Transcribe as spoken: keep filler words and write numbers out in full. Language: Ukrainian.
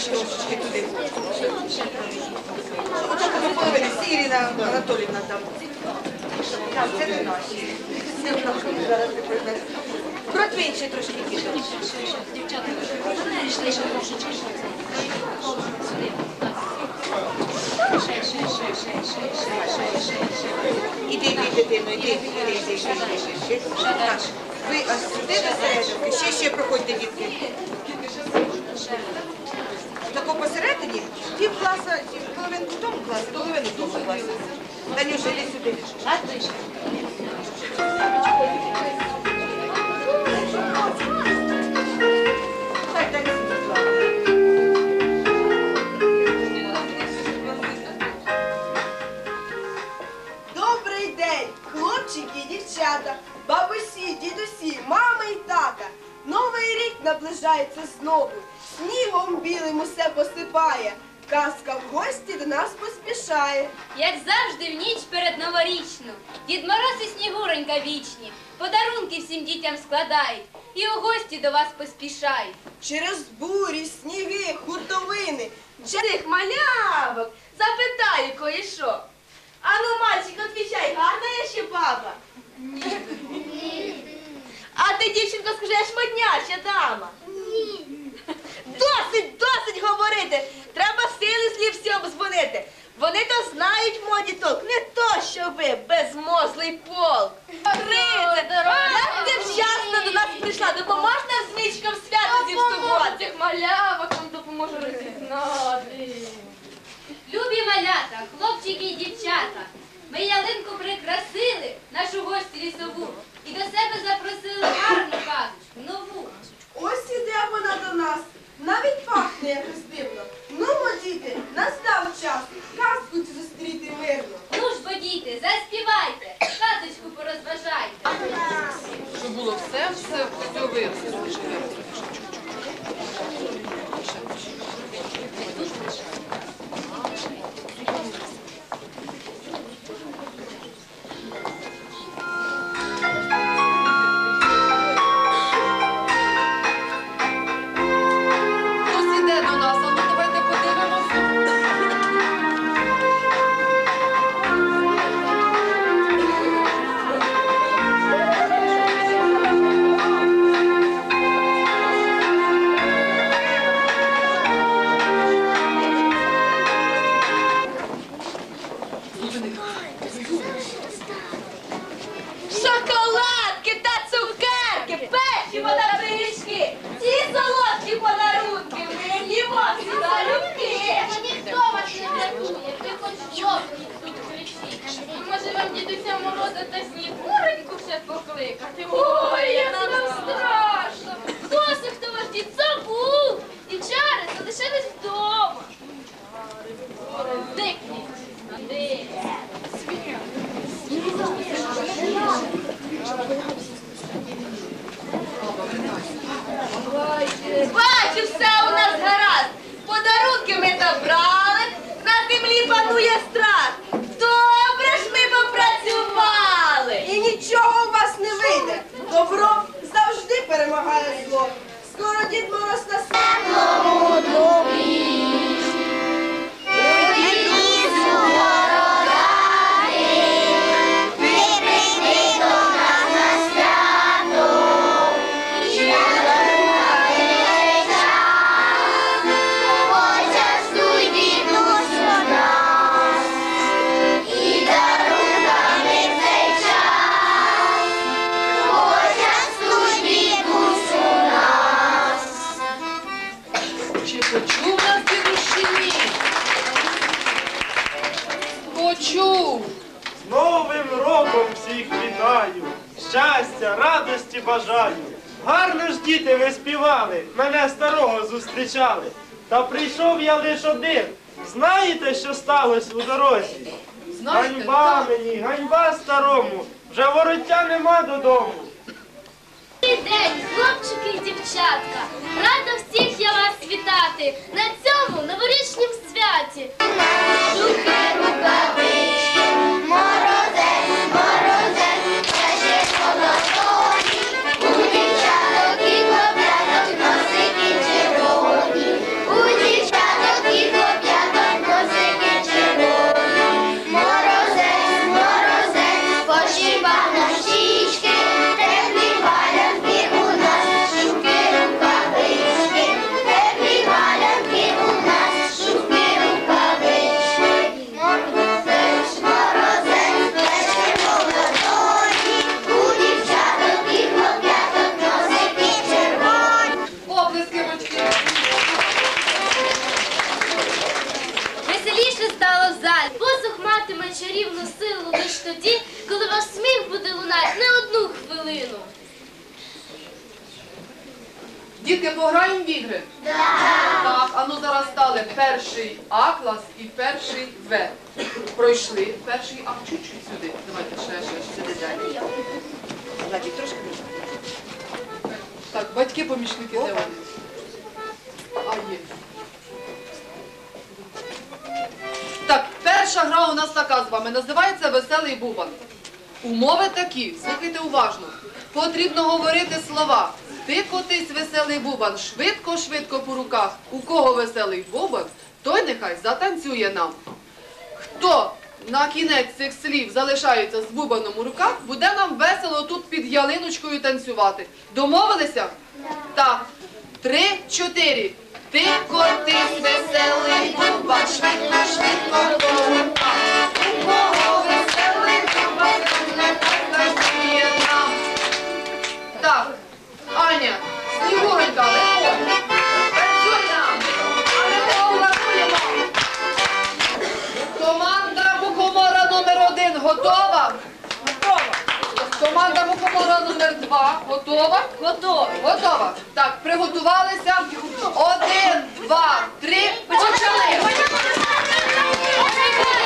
ще трошечки туди. Отак до половини. Всі Ірина Анатоліївна там. Так, це не наші. Це в нас зараз не пройде. Протвінь ще трошки кидати. Дівчата, йшли ще трошечки. Сюди. Ще, ще, ще, ще, ще, ще, ще, ще. Іди, іди, дитино, іди, іди, іди, іди, іди. Так, ви ось сюди до серединки. Ще, ще проходьте, дітки. Тако посередині, пів класа, половинку в тому класі, половину в тому класі. Танюша, іди сюди. Хай танцює. Добрий день, хлопчики і дівчата, бабусі, дідусі, мами і тата. Новий рік наближається знову, снігом білим усе посипає. Казка в гості до нас поспішає. Як завжди в ніч перед новорічну, Дід Мороз і Снігуренька вічні, подарунки всім дітям складають і у гості до вас поспішають. Через бурі, сніги, хуртовини, цих малявок запитаю кое-що. Ану, мальчик, отвечай, гарна я ще баба? Ні. А ти, дівчинко, скажи, я шматняща дама? Ні. Досить, досить говорити. Треба сили слів всім дзвонити. Вони то знають в моді толк, не то, що ви, безмозлий полк. Грице, як ти вчасно до нас прийшла, допомож нам з Мічком свято зіпсувати. Цих малявок вам допоможу розігнати. Любі малята, хлопчики і дівчата, ми ялинку прикрасили, нашу гостю лісову, і до себе запросили гарну казочку, нову. Ось іде вона до нас, навіть пахне якось дивно. Ну, мо, діти, настав час казку цю зустріти мирно. Ну ж бо, діти, заспівайте, казочку порозважайте. Щоб було все, все, все виростало. Хтось іде до нас, а ну давайте подивимося. Шоколадки та цукерки, печиво та пиріжки, ці солодкі подарунки, ми їмо всі залюбки. Ніхто вас не врятує, ти хоч жовтий тут кричить. Може вам дідуся Мороза та Снігуреньку ще покликати? Ой, як нам страшно. Досі хто ваш дід забув, і чари залишились вдома. Зникніть. Іди. Бачу, все у нас гаразд. Подарунки ми забрали, на землі панує страх. Добре ж ми попрацювали. І нічого у вас не вийде. Добро завжди перемагає зло. Скоро Дід Мороз на світлому домі. Чи почув нас дідущині? Почув. З Новим роком всіх вітаю, щастя, радості бажаю. Гарно ж, діти, ви співали, мене старого зустрічали. Та прийшов я лиш один. Знаєте, що сталося у дорозі? Знаєте, Ганьба так. мені, ганьба старому, вже вороття нема додому. Добрий день, хлопчики і дівчатка! Рада всіх я вас вітати на цьому новорічнім святі! Жуки, рукавички, морозець, морозець, стежечко на тоні, у дівчаток і хлоп'яток носики червоні, у дівчаток ваш сміх буде лунати не одну хвилину. Дітки, пограємо в ігри? Так, а ну зараз стали перший А клас і перший В. Пройшли перший А чуть-чуть сюди. Давайте ще, ще, сюди далі. Владик, трошки. Так, батьки-помічники, де вони? А, є. Так, перша гра у нас така з вами, називається «Веселий бубан». Умови такі, слухайте уважно. Потрібно говорити слова. Ти котись, веселий бубан, швидко-швидко по руках. У кого веселий бубан, той нехай затанцює нам. Хто на кінець цих слів залишається з бубаном у руках, буде нам весело тут під ялиночкою танцювати. Домовилися? Так. Три, чотири. Ти котись, веселий бубан, швидко-швидко по руках. У кого веселий бубан, нехай танцює нам. Так. Аня, Снігуренька, виходь. Танцюй нам. А ми пограбуємо. Команда мухомора номер один готова? Готово. Команда мухомора номер два готова? Готово. Готова. Так, приготувалися. Один, два, три, почали.